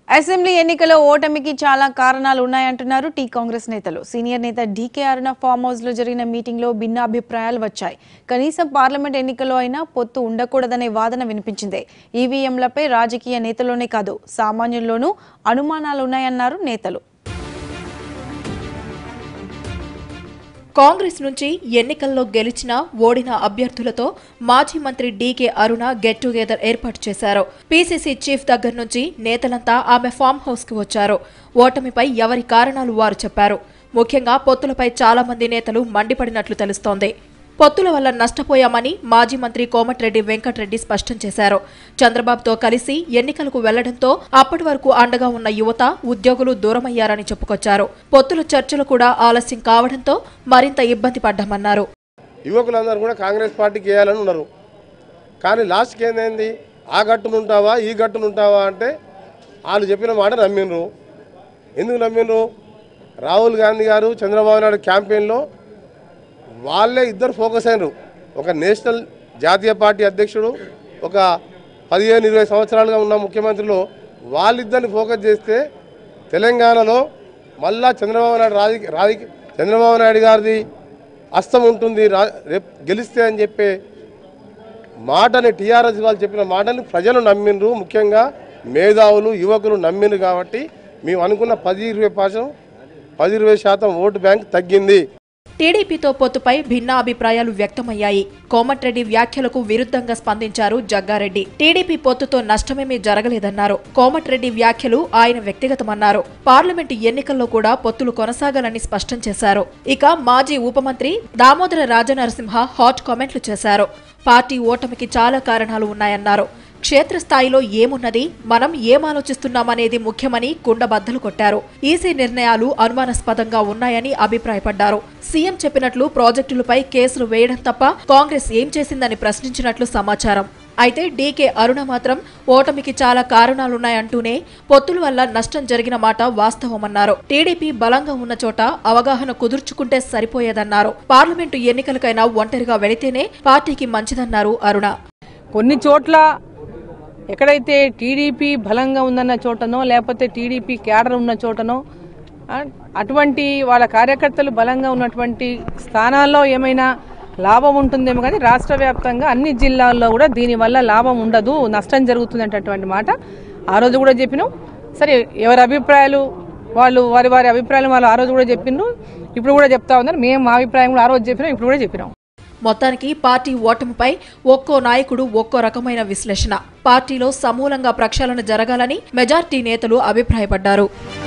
Assembly ఎన్నికల ఓటమికి చాలా కారణాలు ఉన్నాయంటున్నారు టీ కాంగ్రెస్ నేతలు. సీనియర్ నేత డీకే అరుణ ఫామ్ హౌస్ లో జరిగిన మీటింగ్ లో భిన్నాభిప్రాయాలు వచ్చాయి. కనీసం పార్లమెంట్ ఎన్నికల్లో అయినా పొత్తు ఉండకూడదనే వాదన వినిపించింది. ఈవీఎంలపై రాజకీయ నేతల్లోనే కాదు సామాన్యుల్లోనూ అనుమానాలున్నాయన్నారు నేతలు. కాంగ్రెస్ నుంచి ఎన్నికల్లో గెలిచిన ఓడిన అభ్యర్థులతో మాజీ మంత్రి డీకే అరుణ గెట్ టుగెదర్ ఏర్పాటు చేశారు. పీసీసీ చీఫ్ దగ్గర నుంచి నేతలంతా ఆమె ఫామ్ హౌస్ కు వచ్చారు. ఓటమిపై ఎవరి కారణాలు వారు చెప్పారు. ముఖ్యంగా పొత్తులపై చాలా మంది నేతలు మండిపడినట్లు తెలుస్తోంది. పొత్తుల వల్ల నష్టపోయామని మాజీ మంత్రి కోమటిరెడ్డి వెంకటరెడ్డి స్పష్టం చేశారు. చంద్రబాబుతో కలిసి ఎన్నికలకు వెళ్లడంతో అప్పటి వరకు అండగా ఉన్న యువత, ఉద్యోగులు దూరమయ్యారని చెప్పుకొచ్చారు. పొత్తుల చర్చలు కూడా ఆలస్యం కావడంతో మరింత ఇబ్బంది పడ్డామన్నారు. యువకులందరూ కూడా కాంగ్రెస్ పార్టీకి వేయాలని ఉన్నారు. కానీ లాస్ట్కి ఏంది, ఆ గట్టునుంటావా ఈ గట్టునుంటావా అంటే వాళ్ళు చెప్పిన మాట నమ్మిండ్రు. ఎందుకు నమ్మిండ్రు? రాహుల్ గాంధీ గారు చంద్రబాబు నాయుడు క్యాంపెయిన్లో వాళ్ళే ఇద్దరు ఫోకస్ అయినరు. ఒక నేషనల్ జాతీయ పార్టీ అధ్యక్షుడు, ఒక 15-20 సంవత్సరాలుగా ఉన్న ముఖ్యమంత్రులు వాళ్ళిద్దరిని ఫోకస్ చేస్తే తెలంగాణలో మళ్ళా చంద్రబాబు నాయుడు గారిది అస్తం ఉంటుంది రేపు గెలిస్తే అని చెప్పే మాటని టీఆర్ఎస్ వాళ్ళు చెప్పిన మాటని ప్రజలు నమ్మిండ్రు. ముఖ్యంగా మేధావులు, యువకులు నమ్మిండ్రు. కాబట్టి మేము అనుకున్న 10-20% ఓటు బ్యాంక్ తగ్గింది. టీడీపీతో పొత్తుపై భిన్నాభిప్రాయాలు వ్యక్తమయ్యాయి. కోమటిరెడ్డి వ్యాఖ్యలకు విరుద్ధంగా స్పందించారు జగ్గారెడ్డి. టీడీపీ పొత్తుతో నష్టమేమీ జరగలేదన్నారు. కోమటిరెడ్డి వ్యాఖ్యలు ఆయన వ్యక్తిగతమన్నారు. పార్లమెంటు ఎన్నికల్లో కూడా పొత్తులు కొనసాగాలని స్పష్టం చేశారు. ఇక మాజీ ఉప మంత్రి దామోదర రాజనరసింహ హాట్ కామెంట్లు చేశారు. పార్టీ ఓటమికి చాలా కారణాలు ఉన్నాయన్నారు. క్షేత్రస్థాయిలో ఏమున్నది, మనం ఏం ఆలోచిస్తున్నామనేది ముఖ్యమని కుండబద్దలు కొట్టారు. ఈసీ నిర్ణయాలు అనుమానాస్పదంగా ఉన్నాయని అభిప్రాయపడ్డారు. సీఎం చెప్పినట్లు ప్రాజెక్టులపై కేసులు వేయడం తప్ప కాంగ్రెస్ ఏం చేసిందని ప్రశ్నించినట్లు సమాచారం. అయితే డీకే అరుణ మాత్రం ఓటమికి చాలా కారణాలున్నాయంటూనే పొత్తుల వల్ల నష్టం జరిగిన మాట వాస్తవమన్నారు. టీడీపీ బలంగా ఉన్న చోట అవగాహన కుదుర్చుకుంటే సరిపోయేదన్నారు. పార్లమెంటు ఎన్నికలకైనా ఒంటరిగా వెళితేనే పార్టీకి మంచిదన్నారు అరుణ. కొన్ని చోట్ల ఎక్కడైతే టీడీపీ బలంగా ఉందన్న చోటనో లేకపోతే టీడీపీ క్యాడర్ ఉన్న చోటనో అటువంటి వాళ్ళ కార్యకర్తలు బలంగా ఉన్నటువంటి స్థానాల్లో ఏమైనా లాభం ఉంటుందేమో, కానీ రాష్ట్ర వ్యాప్తంగా అన్ని జిల్లాల్లో కూడా దీనివల్ల లాభం ఉండదు, నష్టం జరుగుతుంది అనేటటువంటి మాట ఆ రోజు కూడా చెప్పినాం. సరే, ఎవరి అభిప్రాయాలు వాళ్ళు వారి అభిప్రాయాలు వాళ్ళు ఆ రోజు కూడా చెప్పిండ్రు, ఇప్పుడు కూడా చెప్తా ఉన్నారు. మేము మా అభిప్రాయం కూడా ఆ రోజు చెప్పినాం, ఇప్పుడు కూడా చెప్పినాం. మొత్తానికి పార్టీ ఓటమిపై ఒక్కో నాయకుడు ఒక్కో రకమైన విశ్లేషణ. పార్టీలో సమూలంగా ప్రక్షాళన జరగాలని మెజార్టీ నేతలు అభిప్రాయపడ్డారు.